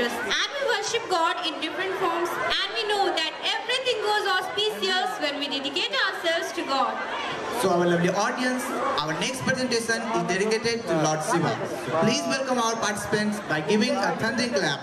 auspicious. And we worship God in different forms, and we know that everything goes auspicious when we dedicate ourselves to God. So our lovely audience, our next presentation is dedicated to Lord Shiva. Please welcome our participants by giving a thundering clap.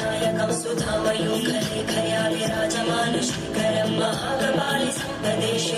सुधामयूखलेखया विराजमान श्रीकरं महाकपालि संपदेशे